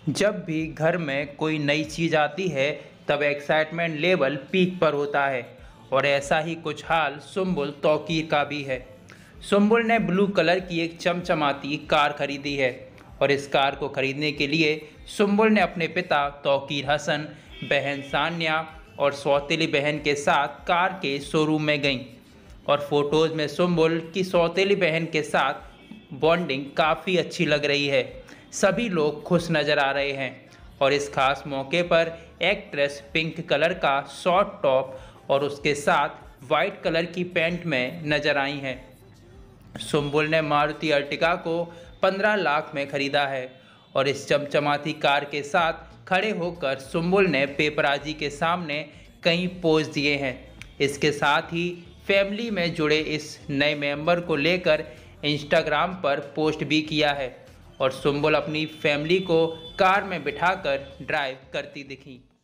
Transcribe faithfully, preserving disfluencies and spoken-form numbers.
जब भी घर में कोई नई चीज़ आती है तब एक्साइटमेंट लेवल पीक पर होता है और ऐसा ही कुछ हाल सुम्बुल तौकीर का भी है। सुम्बुल ने ब्लू कलर की एक चमचमाती कार खरीदी है और इस कार को खरीदने के लिए सुम्बुल ने अपने पिता तौकीर हसन, बहन सान्या और सौतेली बहन के साथ कार के शोरूम में गईं और फोटोज़ में सुम्बुल की सौतेली बहन के साथ बॉन्डिंग काफ़ी अच्छी लग रही है। सभी लोग खुश नज़र आ रहे हैं और इस खास मौके पर एक्ट्रेस पिंक कलर का शॉर्ट टॉप और उसके साथ वाइट कलर की पैंट में नज़र आई हैं। सुम्बुल ने मारुति अर्टिगा को पंद्रह लाख में खरीदा है और इस चमचमाती कार के साथ खड़े होकर सुम्बुल ने पेपराजी के सामने कई पोज दिए हैं। इसके साथ ही फैमिली में जुड़े इस नए मेंबर को लेकर इंस्टाग्राम पर पोस्ट भी किया है और सुम्बुल अपनी फैमिली को कार में बिठाकर ड्राइव करती दिखी।